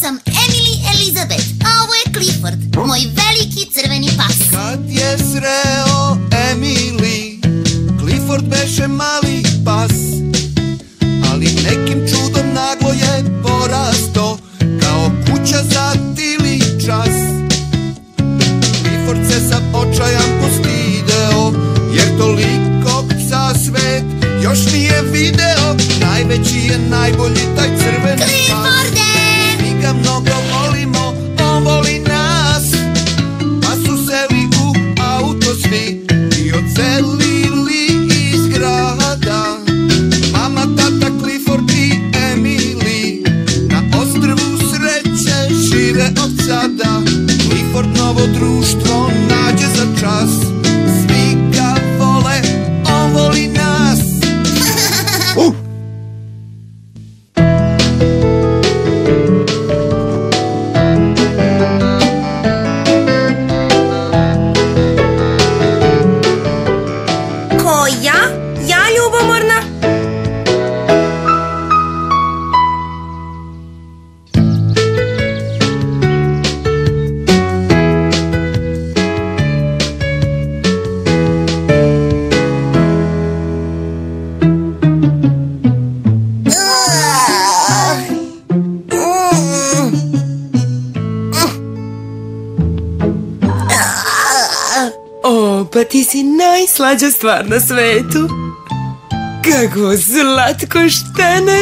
sam Emily Elizabeth, a ovo je Clifford, moj veliki crveni pas. Kad je sreo Emily, Clifford beše mali pas, ali nekim čudom naglo je porasto, kao kuća za tili čas. Clifford se sa očajan postideo, jer toliko psa svet još nije video. Najveći je najbolji taj crveni pas. Clifforde! Mi ga mnogo volimo, on voli nas. Pa su seli u auto svi i odselili iz grada. Mama, tata, Clifford i Emily na ostrvu sreće žive od sada. Clifford novo društvo nađe za čas. Svi ga vole, on voli nas. Ko ja? Ja ljubomorna? O, pa ti si najslađa stvar na svetu. Kako slatko štene.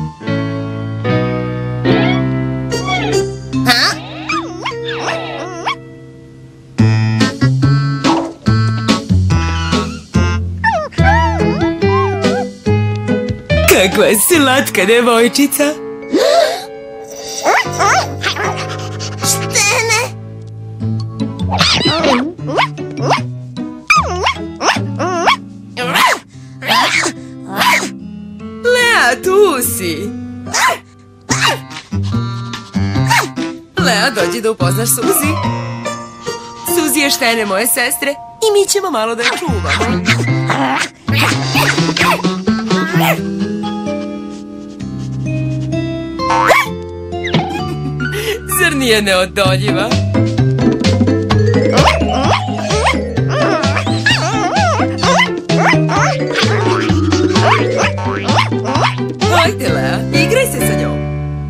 Kakva slatka devojčica. Štene! Lea, tu si. Lea, dođi da upoznaš Suzi. Suzi je štene moje sestre i mi ćemo malo da je čuvamo. Zar nije neodoljiva? Hajde, Lea, igraj se sa njom.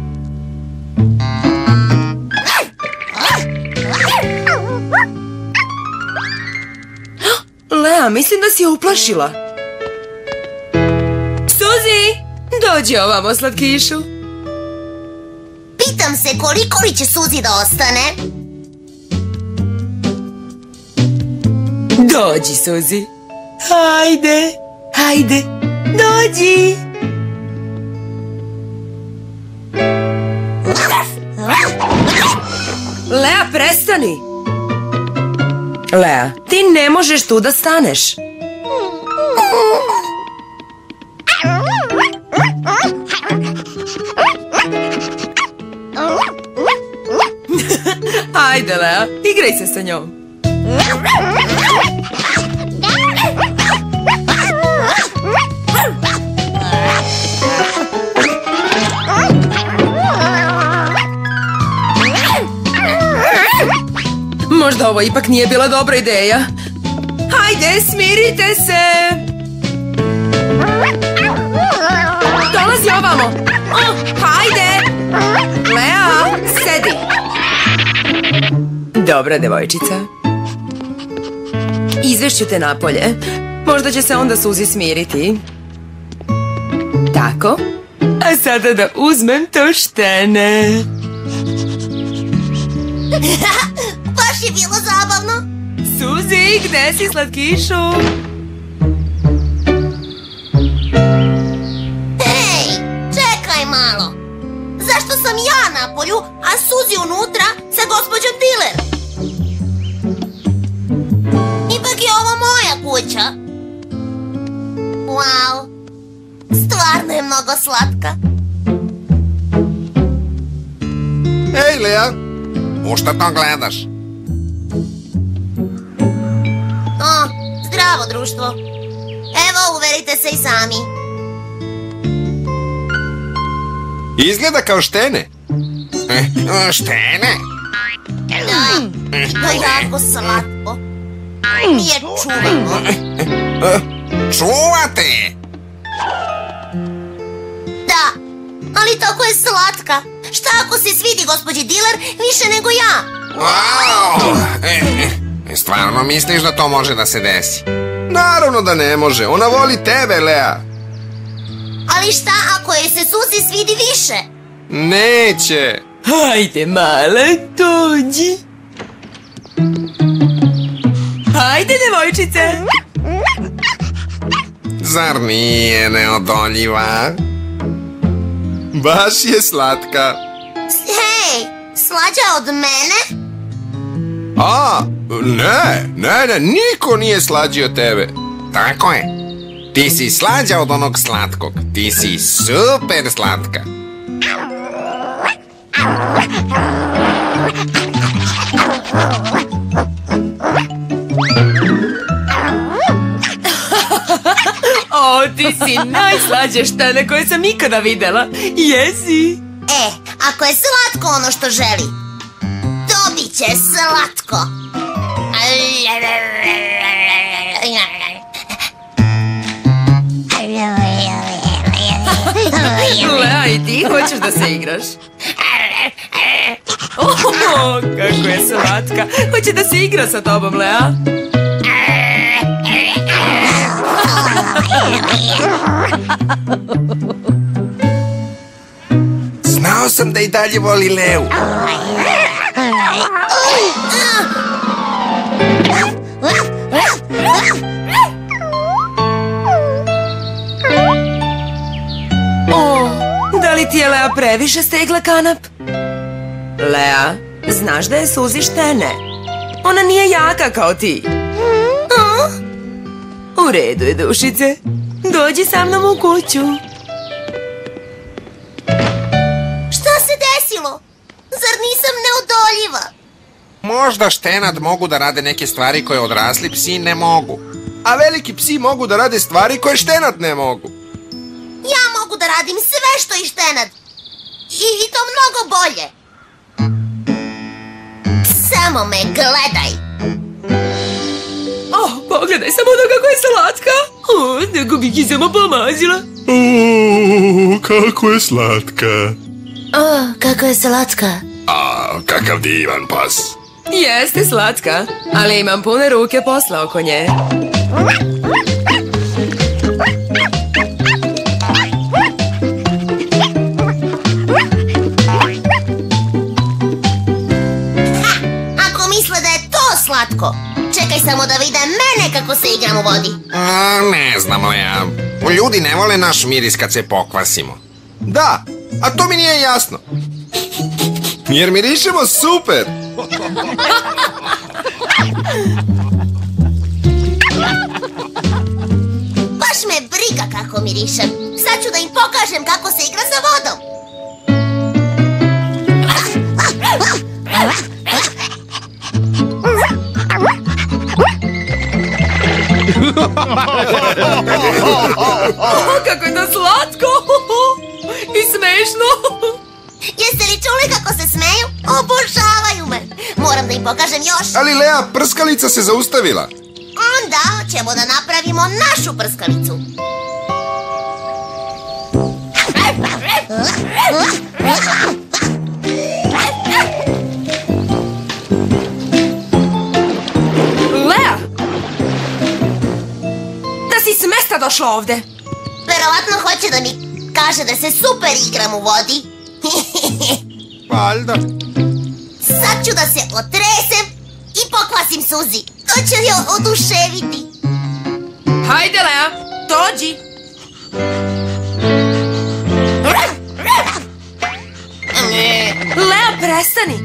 Lea, mislim da si je uplašila. Suzi, dođi ovamo, slatkišu. Pitam se koliko li će Suzi da ostane? Dođi, Suzi. Hajde, hajde, dođi. Lea, prestani. Lea, ti ne možeš tu da staneš. Ajde, Lea, igraj se sa njom. Možda ovo ipak nije bila dobra ideja. Hajde, smirite se. Dolazi ovamo. Hajde. Lea, sedi. Dobra devojčica. Izvešću te napolje. Možda će se onda Suzi smiriti. Tako. A sada da uzmem to štene. Baš je bilo zabavno. Suzi, gde si, slatkišu? Hej, čekaj malo. Zašto sam ja napolju, a Suzi unutra sa gospođom Diller? Ipak je ovo moja kuća. Wow, stvarno je mnogo slatka. Ej, Lea, u šta to gledaš? O, zdravo društvo. Evo, uverite se i sami. Izgleda kao štene. Štene? To je jako slatko. Nije čuvamo. Čuvate? Da, ali tako je slatka. Šta ako se svidi gospođi diler više nego ja? Wow! Stvarno misliš da to može da se desi? Naravno da ne može, ona voli tebe, Lea. Ali šta ako joj se Suzi svidi više? Neće. Hajde, mala, dođi. Hajde, devojčice. Zar nije neodoljiva? Baš je slatka. Hej, slađa od mene? A, ne, niko nije slađi od tebe. Tako je. Ti si slađa od onog slatkog. Ti si super slatka. O, ti si najslađe štene koje sam ikada videla. Jesi. Ako je slatko ono što želi, dobit će slatko. Lea, i ti hoćeš da se igraš? O, kako je slatka. Hoće da se igra sa tobom, Lea. Znao sam da i dalje voli Leu. O, da li ti je Lea previše stegla kanap? Lea, znaš da je Suzi štene. Ona nije jaka kao ti. U redu je, dušice. Dođi sa mnom u kuću. Šta se desilo? Zar nisam neodoljiva? Možda štenad mogu da rade neke stvari koje odrasli psi ne mogu. A veliki psi mogu da rade stvari koje štenad ne mogu. Ja mogu da radim sve što i štenad. I to mnogo bolje. Samo me gledaj. Pogledaj samo da kako je slatka. Nego bih ih samo pomazila. Kako je slatka. Kako je slatka. Kakav divan pas. Jeste slatka, ali imam pune ruke posla oko nje. Ako misle da je to slatko, čekaj samo da vide mene kako se igram u vodi. Ne znam, Lea. Ljudi ne vole naš miris kad se pokvasimo. Da, a to mi nije jasno. Jer mirišemo super. Baš me briga kako mirišem. Sad ću da im pokažem kako se igra sa vodom. Kako je to slatko i smešno. Jeste li čuli kako se smeju? Obožavaju me. Moram da im pokažem još. Ali Lea, prskalica se zaustavila. Onda ćemo da napravimo našu prskalicu. Lea! Da si s mesta došla ovde. Verovatno hoće da mi kaže da se super igram u vodi. Valjda. Sad ću da se otresem i pokvasim Suzi. To će je oduševiti. Hajde, Lea, dođi. Lea, prestani.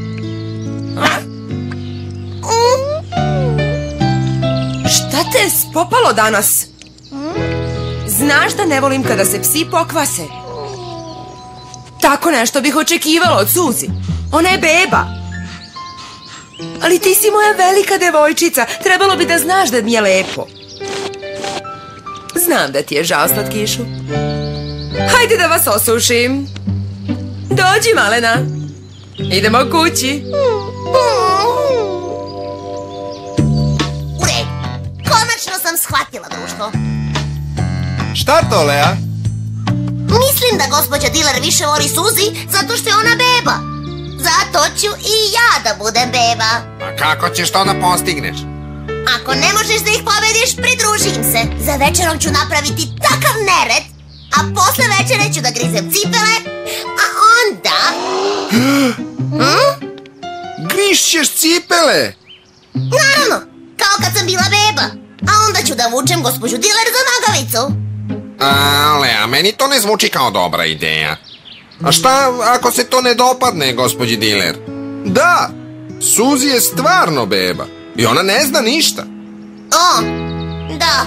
Šta te je spopalo danas? Znaš da ne volim kada se psi pokvase. Tako nešto bih očekivala od Suzi. Ona je beba. Ali ti si moja velika devojčica. Trebalo bi da znaš da mi je lepo. Znam da ti je žao, slatkišu. Hajde da vas osušim. Dođi, malena. Idemo kući. U redu. Konačno sam shvatila, društvo. Šta to, Lea? Mislim da gospođa Diler više voli Suzi zato što je ona beba. Zato ću i ja da budem beba. A kako ćeš to da postigneš? Ako ne možeš da ih pobediš, pridruži im se. Za večerom ću napraviti takav nered, a posle večere ću da grizem cipele, a onda... Grišćeš cipele? Naravno, kao kad sam bila beba. A onda ću da vučem gospođu Diler za nogavicu. Lea, meni to ne zvuči kao dobra ideja. A šta ako se to ne dopadne, gospođi Diler? Da, Suzi je stvarno beba i ona ne zna ništa. O, da.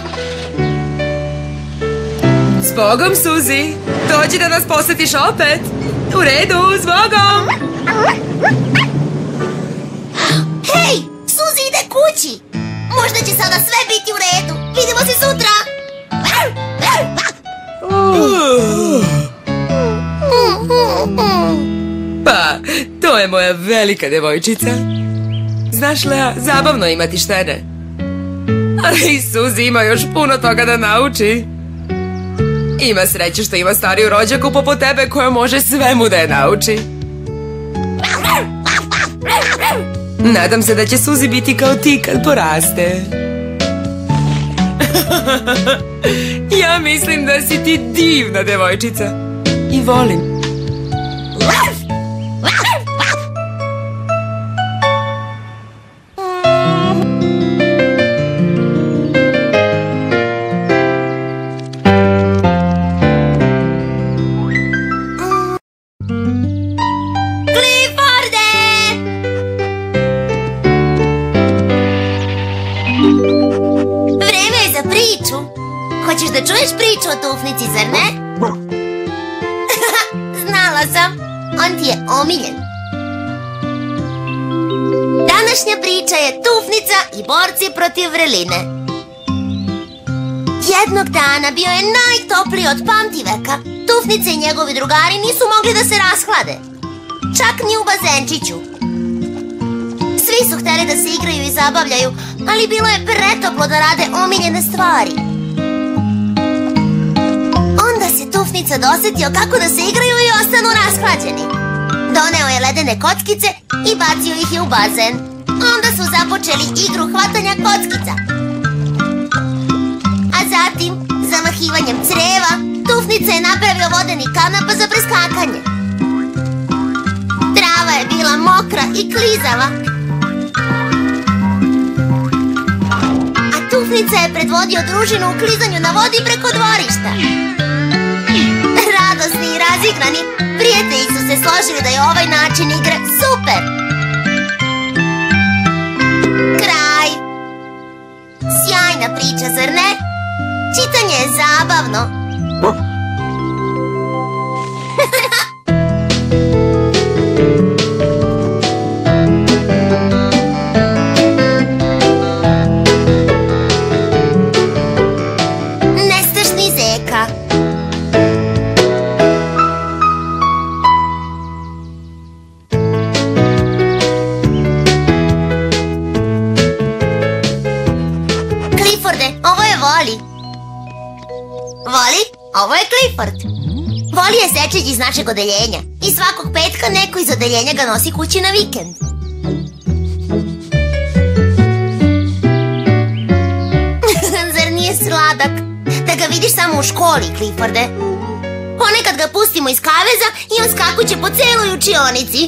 Zbogom, Suzi. Dođi da nas posjetiš opet. U redu, zbogom. Hej, Suzi ide kući. Možda će sada sve biti u redu. Vidimo se sutra. Pa, to je moja velika devojčica. Znaš, Lea, zabavno imati štene. Ali Suzi ima još puno toga da nauči. Ima sreće što ima stariju rođaku poput tebe koja može svemu da je nauči. Nadam se da će Suzi biti kao ti kad poraste. Ja mislim da si ti divna devojčica. I volim. Hoćeš da čuješ priču o Tufnici, zar ne? Znala sam, on ti je omiljen. Današnja priča je Tufnica i borci protiv vrline. Jednog dana bio je najtopliji od pamtiveka. Tufnica i njegovi drugari nisu mogli da se rashlade. Čak ni u bazenčiću. Svi su hteli da se igraju i zabavljaju, ali bilo je pretoplo da rade omiljene stvari. Onda se Tufnica dosjetio kako da se igraju i ostanu rashlađeni. Doneo je ledene kockice i bacio ih je u bazen. Onda su započeli igru hvatanja kockica. A zatim, zamahivanjem creva, Tufnica je napravio vodeni kanap za preskakanje. Trava je bila mokra i klizava. A Tufnica je predvodio družinu u klizanju na vodi preko dvorišta. Radosni i razigrani, prijatelji su se složili da je ovaj način igre super. Kraj. Sjajna priča, zar ne? Čitanje je zabavno. Nestašni zeka. Ovo je Voli. Voli, ovo je Clifford. Voli je sečić iz našeg odeljenja i svakog petka neko iz odeljenja ga nosi kući na vikend. Zar nije sladak? Da ga vidiš samo u školi, Clifforde. Ponekad ga pustimo iz kaveza i on skakuće po celoj učionici.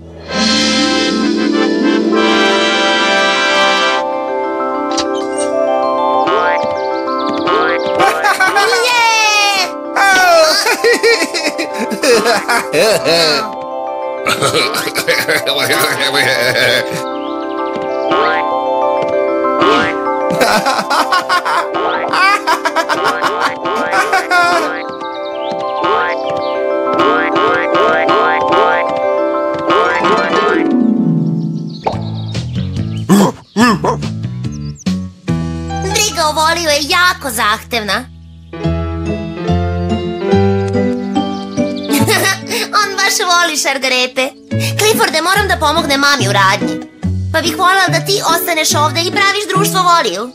Briga o Voliju je jako zahtevna. On baš voli voli šargarepe. Clifforde, moram da pomognem mami u radnji. Pa bih voljela da ti ostaneš ovde i praviš društvo Voliju.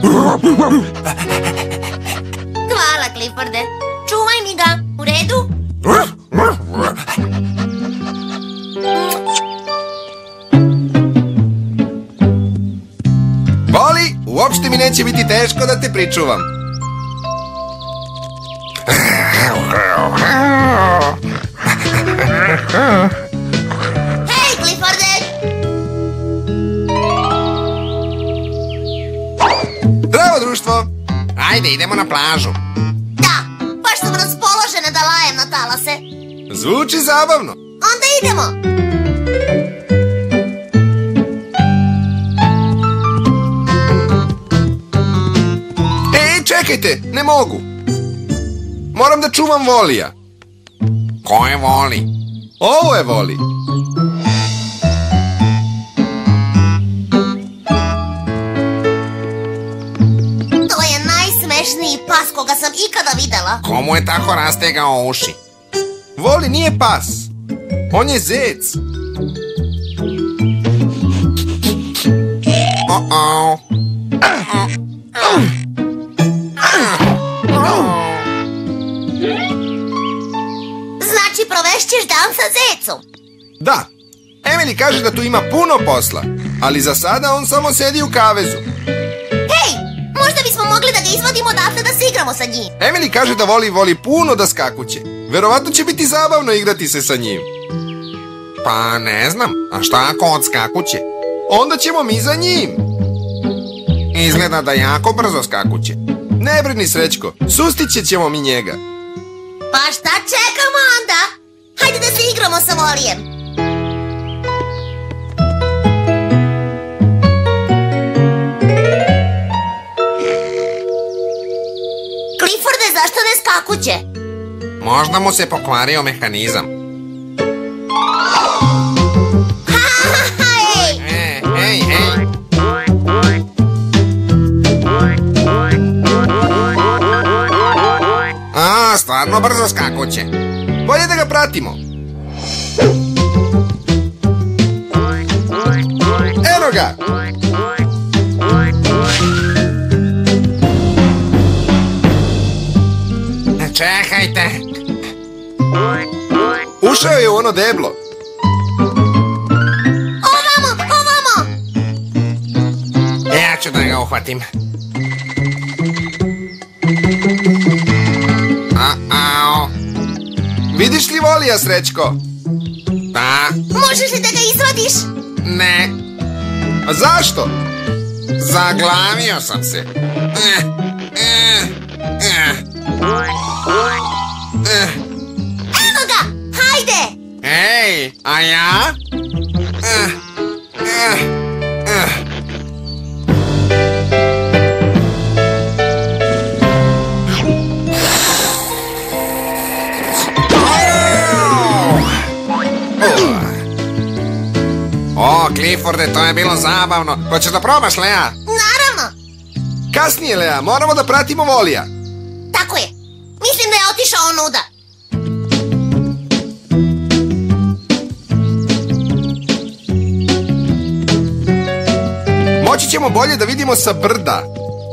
Hvala, Clifforde. Čuvaj mi ga. U redu? Voli, uopšte mi neće biti teško da te pričuvam. Hej, Clifforde! Zdravo, društvo! Ajde, idemo na plažu. Da, baš sam raspoložena da lajem na talase. Zvuči zabavno. Onda idemo. Ej, čekajte, ne mogu. Moram da čuvam Volija. Ko je Voli? Ovo je Voli. To je najsmešniji pas koga sam ikada videla. Komu je tako rastegao uši? Voli nije pas. On je zec. Uh-oh. Znači provešćeš dan sa zecom. Da. Emily kaže da tu ima puno posla, ali za sada on samo sedi u kavezu. Hej, možda bismo mogli da ga izvodimo odatle da se igramo sa njim. Emily kaže da voli puno da skakuće. Verovatno će biti zabavno igrati se sa njim. Pa ne znam, a šta ako odskakuće? Onda ćemo mi za njim. Izgleda da jako brzo skakuće. Ne brini, Srećko, sustiće ćemo mi njega. Pa šta čekamo onda? Hajde da se igramo sa Volijem. Clifforde, zašto ne skakuće? Možda mu se pokvario mehanizam. Hej! Ej. A, stvarno brzo skakuće. Bolje da ga pratimo. Eno ga! Čekajte. Ušao je u ono deblo. Ovamo! Ja ću da ga uhvatim. Au. Vidiš li Volija, Srećko? Da. Možeš li da ga izvadiš? Ne. A zašto? Zaglavio sam se. Evo ga! Hajde! Ej, a ja? O, Clifforde, to je bilo zabavno. Hoćeš da probaš, Lea? Naravno! Kasnije, Lea, moramo da pratimo Volija. Tako je. Mislim da je otišao onuda. Moći ćemo bolje da vidimo sa brda.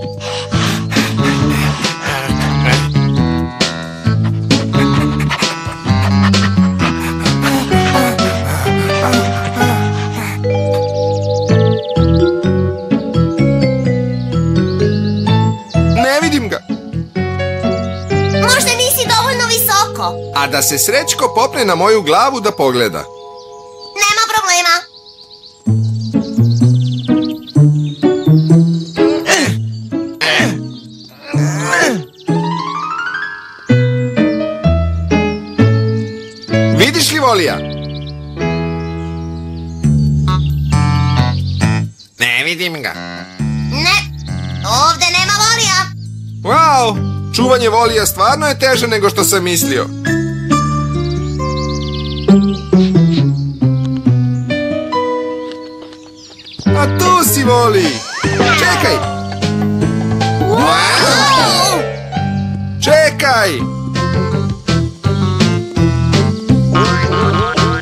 Ne vidim ga. Možda nisi dovoljno visoko. A da se Srećko popne na moju glavu da pogleda. Nema problema. Vidiš li Volija? Ne vidim ga. Ne, ovde nema Volija. Wow, čuvanje Volija stvarno je teže nego što sam mislio. A tu si, Voli. Čekaj. Wow! Čekaj.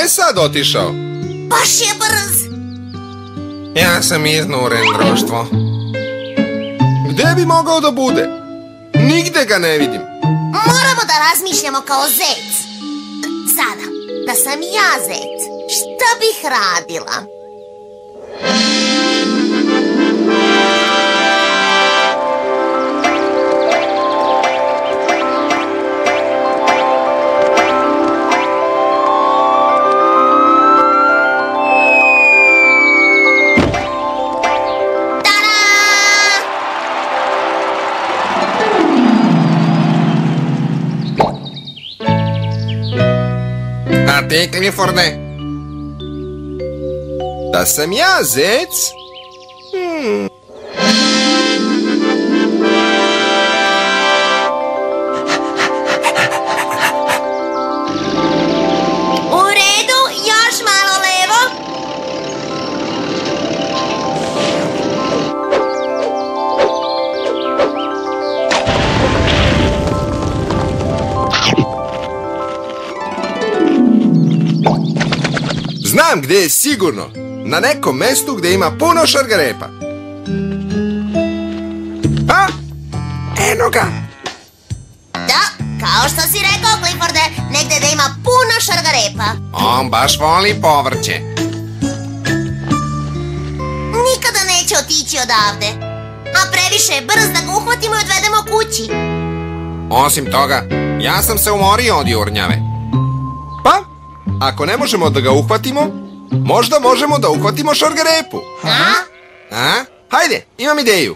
je sad otišao? Baš je brz. Ja sam iznuren, društvo. Gde bi mogao da bude? Nigde ga ne vidim. Moramo da razmišljamo kao zec. Sada, da sam ja zec, šta bih radila? A ti, Clifforde? Da sam ja zec? U redu, još malo levo. Znam gde je sigurno. Na nekom mestu gde ima puno šargarepa. A? Eno ga. Da, kao što si rekao, Clifforde, negde da ima puno šargarepa. On baš voli povrće. Nikada neće otići odavde. A previše je brz da ga uhvatimo i odvedemo kući. Osim toga, ja sam se umorio od jurnjave. Pa, ako ne možemo da ga uhvatimo, možda možemo da uhvatimo šargarepu. A? Hajde, imam ideju.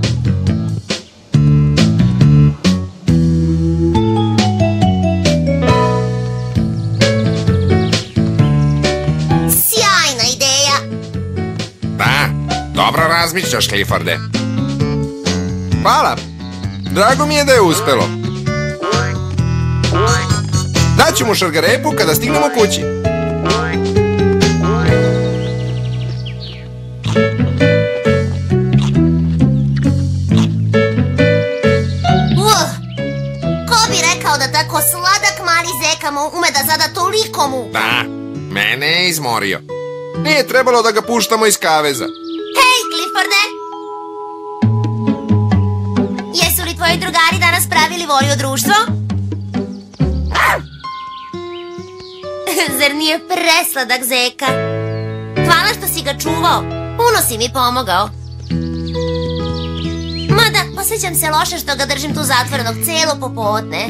Sjajna ideja. Da, dobro razmišljaš, Clifforde. Hvala. Drago mi je da je uspelo. Daću mu šargarepu kada stignemo kući. Ko bi rekao da tako sladak mali zeka ume da zada toliko muka? Da, mene je izmorio. Nije trebalo da ga puštamo iz kaveza. Hej, Clifforde! Jesu li tvoji drugari danas pravili volju društvo? Zar nije presladak zeka? Hvala što si ga čuvao. Puno si mi pomogao. Mada, osjećam se loše što ga držim tu zatvorenog celo popodne.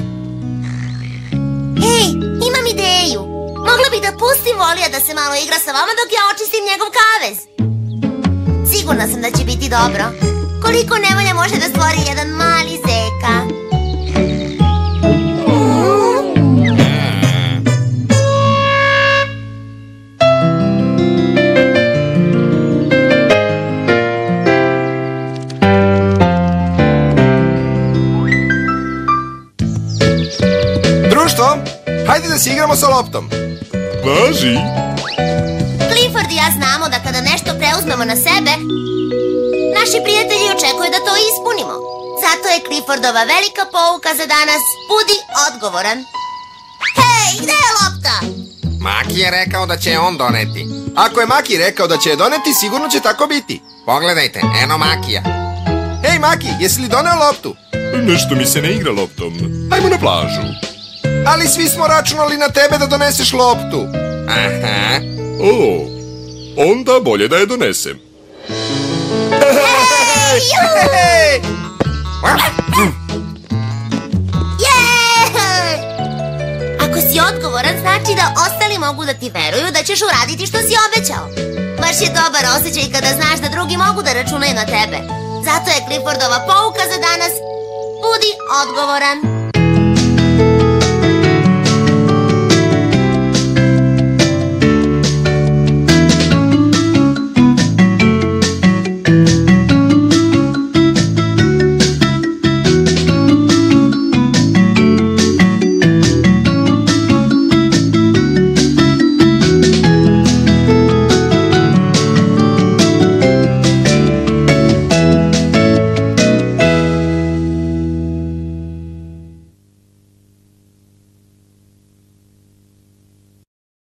Hej, imam ideju. Mogla bih da pustim Volija da se malo igra sa vama dok ja očistim njegov kavez. Sigurna sam da će biti dobro. Koliko nevolja može da stvori jedan mali zeka. Društvo, hajde da se igramo sa loptom. Važi. Clifford i ja znamo da kada nešto preuzmemo na sebe, naši prijatelji očekuju da to ispunimo. Zato je Cliffordova velika pouka za danas: budi odgovoran. Hej, gde je lopta? Maki je rekao da će je on doneti. Ako je Maki rekao da će je doneti, sigurno će tako biti. Pogledajte, eno Makija. Hej Maki, jesi li doneo loptu? Nešto mi se ne igra loptom. Ajmo na plažu. Ali svi smo računali na tebe da doneseš loptu. Aha. O, onda bolje da je donesem. Hej, juhu! Hej! Jej! Ako si odgovoran, znači da ostali mogu da ti veruju da ćeš uraditi što si obećao. Baš je dobar osjećaj kada znaš da drugi mogu da računaju na tebe. Zato je Cliffordova pouka za danas: budi odgovoran.